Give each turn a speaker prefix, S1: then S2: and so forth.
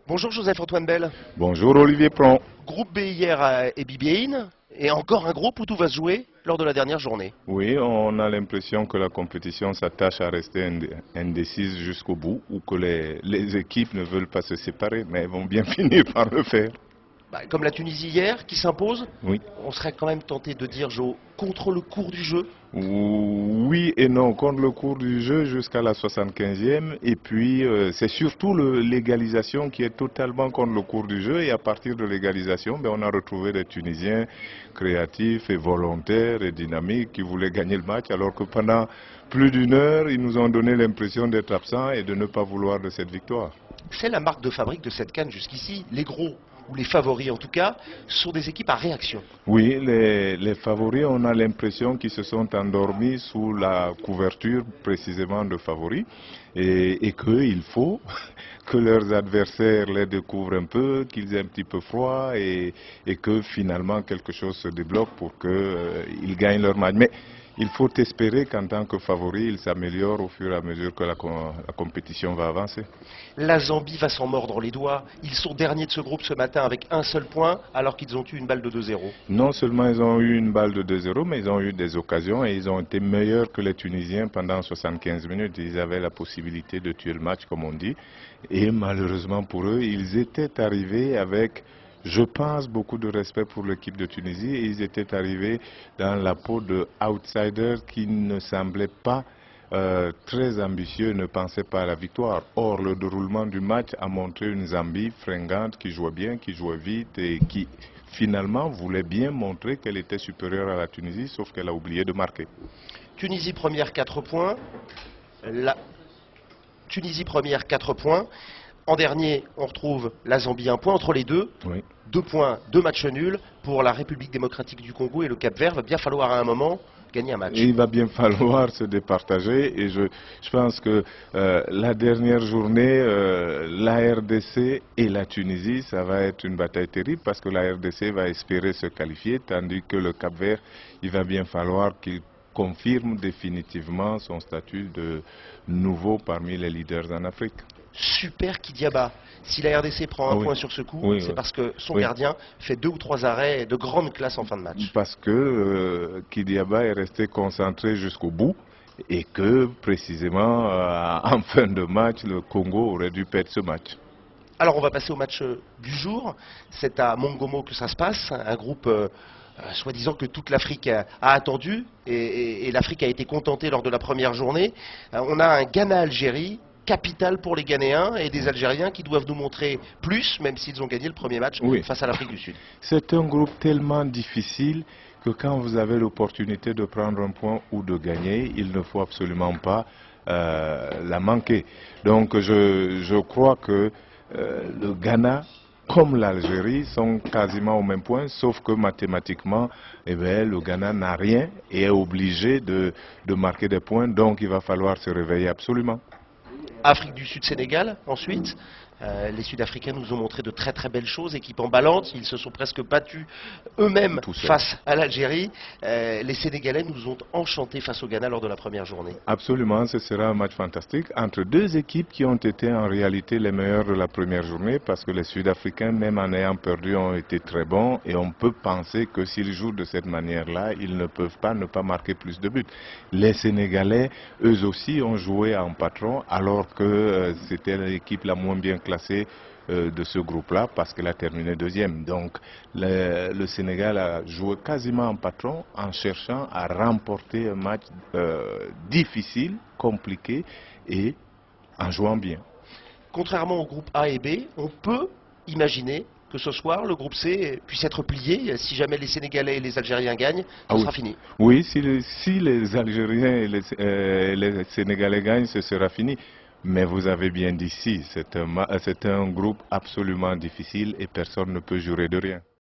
S1: Bonjour Joseph-Antoine Bell.
S2: Bonjour Olivier Pron.
S1: Groupe B hier à Ebibiaïn, et encore un groupe où tout va se jouer lors de la dernière journée.
S2: Oui, on a l'impression que la compétition s'attache à rester indécise jusqu'au bout, ou que les équipes ne veulent pas se séparer, mais elles vont bien finir par le faire.
S1: Comme la Tunisie hier qui s'impose,
S2: Oui.
S1: on serait quand même tenté de dire, Jo, contre le cours du jeu.
S2: Oui et non, contre le cours du jeu jusqu'à la 75e, et puis c'est surtout l'égalisation qui est totalement contre le cours du jeu, et à partir de l'égalisation, on a retrouvé des Tunisiens créatifs et volontaires et dynamiques qui voulaient gagner le match, alors que pendant plus d'une heure, ils nous ont donné l'impression d'être absents et de ne pas vouloir de cette victoire.
S1: C'est la marque de fabrique de cette CAN jusqu'ici. Les gros, ou les favoris en tout cas, sont des équipes à réaction.
S2: Oui, les favoris, on a l'impression qu'ils se sont endormis sous la couverture précisément de favoris, et qu'il faut que leurs adversaires les découvrent un peu, qu'ils aient un petit peu froid, et que finalement quelque chose se débloque pour qu'ils gagnent leur match. Mais il faut espérer qu'en tant que favori, ils s'améliorent au fur et à mesure que la compétition va avancer.
S1: La Zambie va s'en mordre les doigts. Ils sont derniers de ce groupe ce matin avec un seul point, alors qu'ils ont eu une balle de 2-0.
S2: Non seulement ils ont eu une balle de 2-0, mais ils ont eu des occasions et ils ont été meilleurs que les Tunisiens pendant 75 minutes. Ils avaient la possibilité de tuer le match, comme on dit. Et malheureusement pour eux, ils étaient arrivés avec, je pense, beaucoup de respect pour l'équipe de Tunisie, et ils étaient arrivés dans la peau de outsiders qui ne semblaient pas très ambitieux, ne pensaient pas à la victoire. Or, le déroulement du match a montré une Zambie fringante qui jouait bien, qui jouait vite et qui finalement voulait bien montrer qu'elle était supérieure à la Tunisie, sauf qu'elle a oublié de marquer.
S1: Tunisie première 4 points. Tunisie première 4 points. En dernier, on retrouve la Zambie 1 point. Entre les deux,
S2: Oui.
S1: 2 points, 2 matchs nuls pour la République démocratique du Congo et le Cap-Vert. Va bien falloir à un moment gagner un match.
S2: Il va bien falloir se départager, et je pense que la dernière journée, la RDC et la Tunisie, ça va être une bataille terrible, parce que la RDC va espérer se qualifier, tandis que le Cap-Vert, il va bien falloir qu'il confirme définitivement son statut de nouveau parmi les leaders en Afrique.
S1: Super Kidiaba. Si la RDC prend un point sur ce coup, c'est parce que son gardien fait 2 ou 3 arrêts de grande classe en fin de match.
S2: Parce que Kidiaba est resté concentré jusqu'au bout, et que précisément en fin de match, le Congo aurait dû perdre ce match.
S1: Alors on va passer au match du jour. C'est à Mongomo que ça se passe, un groupe soi-disant que toute l'Afrique a attendu, et l'Afrique a été contentée lors de la première journée. On a un Ghana-Algérie, capital pour les Ghanéens, et des Algériens qui doivent nous montrer plus, même s'ils ont gagné le premier match face à l'Afrique du Sud.
S2: C'est un groupe tellement difficile que quand vous avez l'opportunité de prendre un point ou de gagner, il ne faut absolument pas la manquer. Donc je crois que le Ghana, comme l'Algérie, sont quasiment au même point, sauf que mathématiquement, le Ghana n'a rien et est obligé de marquer des points, donc il va falloir se réveiller absolument.
S1: Afrique du Sud-Sénégal, ensuite. Les Sud-Africains nous ont montré de très très belles choses, équipe emballante, ils se sont presque battus eux-mêmes face à l'Algérie. Les Sénégalais nous ont enchantés face au Ghana lors de la première journée.
S2: Absolument, ce sera un match fantastique entre deux équipes qui ont été en réalité les meilleures de la première journée, parce que les Sud-Africains, même en ayant perdu, ont été très bons, et on peut penser que s'ils jouent de cette manière-là, ils ne peuvent pas ne pas marquer plus de buts. Les Sénégalais, eux aussi, ont joué en patron, alors que c'était l'équipe la moins bien classée de ce groupe-là, parce qu'elle a terminé deuxième. Donc le Sénégal a joué quasiment en patron, en cherchant à remporter un match difficile, compliqué, et en jouant bien.
S1: Contrairement au groupe A et B, on peut imaginer que ce soir, le groupe C puisse être plié. Si jamais les Sénégalais et les Algériens gagnent, ça sera fini.
S2: Oui, si les Algériens et les Sénégalais gagnent, ce sera fini. Mais vous avez bien dit, c'est un groupe absolument difficile, et personne ne peut jurer de rien.